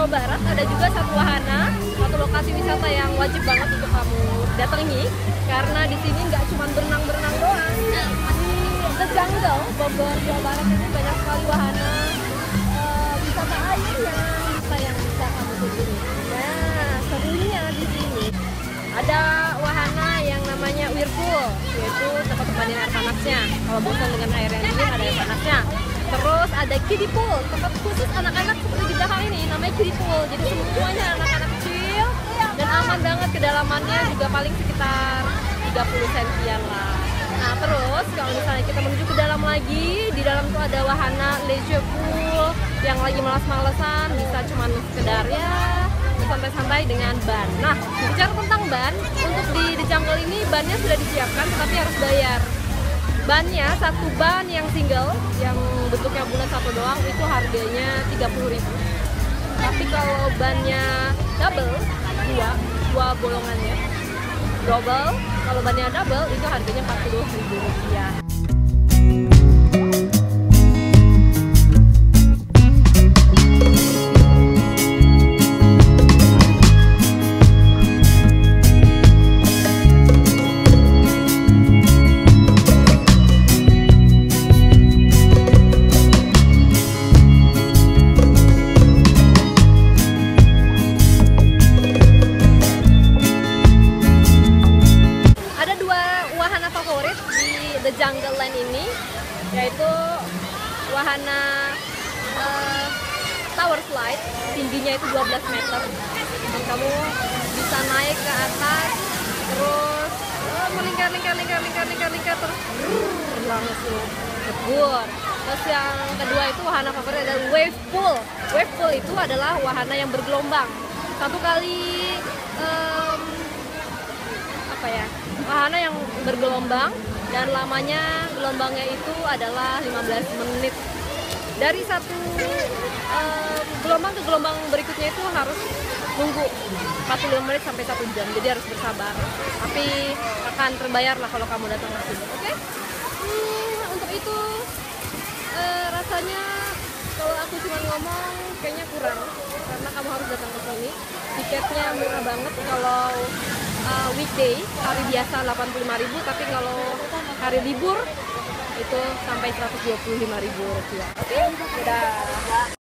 Jawa Barat ada juga satu wahana, satu lokasi wisata yang wajib banget untuk kamu datangi, karena di sini nggak cuma berenang-berenang doang. Di The Jungle Bogor, Jawa Barat ini banyak sekali wahana wisata air yang bisa kamu kunjungi. Nah, serunya di sini ada wahana yang namanya Whirlpool, yaitu tempat pemandian air panasnya. Kalau bosan dengan air yang dingin, ada air panasnya. Terus ada kiddie pool, tempat khusus anak-anak seperti di belakang ini, namanya kiddie pool. Jadi semuanya anak-anak kecil dan aman banget, kedalamannya juga paling sekitar 30 sentian lah. Nah terus kalau misalnya kita menuju ke dalam lagi, di dalam tuh ada wahana leisure pool yang lagi malas-malesan, bisa cuman sekedar ya santai-santai dengan ban. Nah bicara tentang ban, untuk di The Jungle ini bannya sudah disiapkan tetapi harus bayar. Bannya satu ban yang single, yang bentuknya bulat satu doang, itu harganya 30.000. Tapi kalau bannya double, dua bolongannya, double, kalau bannya double itu harganya 40.000 rupiah. The Jungle Land ini, yaitu wahana tower slide, tingginya itu 12 meter, dan kamu bisa naik ke atas, terus melingkar terus langsung lebur. Terus yang kedua itu wahana favorit adalah wave pool. Wave pool itu adalah wahana yang bergelombang. Satu kali wahana yang bergelombang, dan lamanya gelombangnya itu adalah 15 menit. Dari satu gelombang ke gelombang berikutnya itu harus nunggu 45 menit sampai 1 jam, jadi harus bersabar. Tapi akan terbayar lah kalau kamu datang ke sini, oke? Untuk itu rasanya kalau aku cuma ngomong kayaknya kurang, karena kamu harus datang ke sini. Tiketnya murah banget kalau weekday, hari biasa 85.000, tapi kalau hari libur itu sampai 125.000 rupiah. Oke, udah.